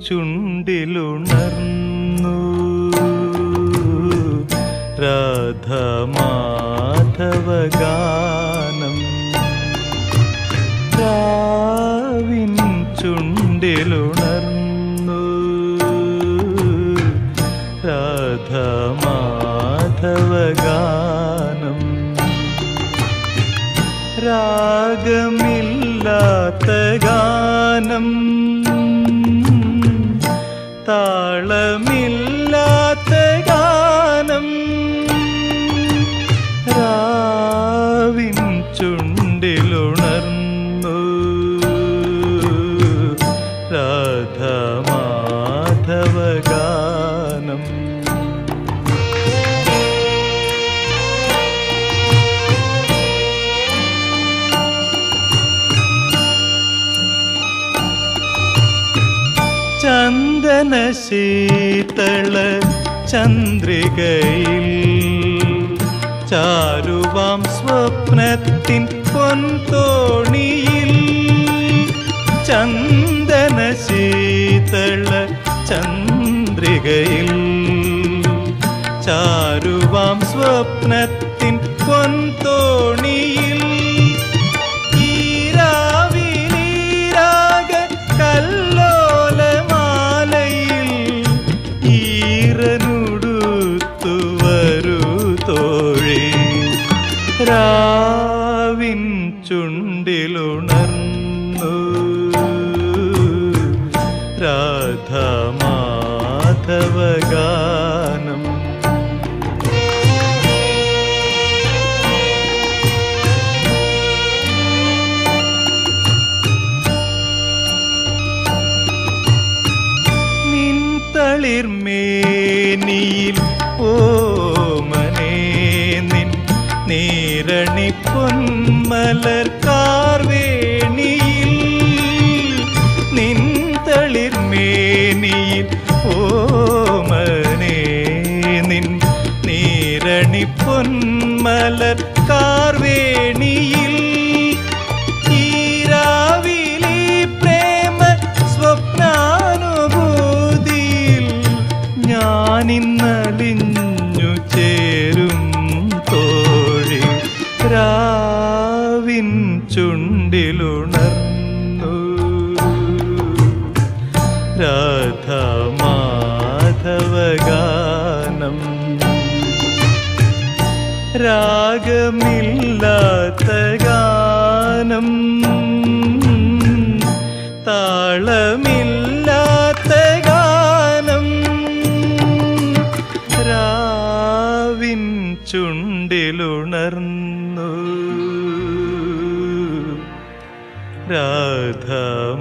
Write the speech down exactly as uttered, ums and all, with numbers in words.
ചുണ്ടിലുണർന്നു രാധാമാധവഗാനം. രാവിൻ ചുണ്ടിലുണർന്നു രാധാമാധവഗാനം. രാഗമില്ലാത്ത ഗാനം, താളമില്ലാത്ത ഗാനം. രാവിൻ ചുണ്ടിലുണർന്നു രാധാമാധവഗാനം. ചന്ദന ശീതള ചന്ദ്രികയിൽ ചാരുവാം സ്വപ്നത്തിൻ പൊൻതോണിയിൽ. ചന്ദന ശീതള ചന്ദ്രികയിൽ ചാരുവാം സ്വപ്നത്തിൻ പൊൻതോണിയിൽ. രാവിൻ ചുണ്ടിലുണർന്നു രാധാമാധവഗാനം. നിൻ തളിർമേനിയിൽ ഓമനേ നിൻ നീരണി പൊന്മലർ കാർവേണിയിൽ. നിൻ തളിർമേനിയിൽ ഓമനേ നിൻ നീരണി പൊന്മലർ കാർവേണിയിൽ. ഈരാവിലി പ്രേമ സ്വപ്നാനുഭൂതിയിൽ ഞാനിന്നലിഞ്ഞു ചേരും തോഴി. രാവിൻ ചുണ്ടിലുണർന്നു രാധാമാധവഗാനം. രാഗമില്ലാത്ത ഗാനം, താളമില്ലാത്ത ഗാനം. രാവിൻ ചുണ്ടിലുണർന്നു രാധാ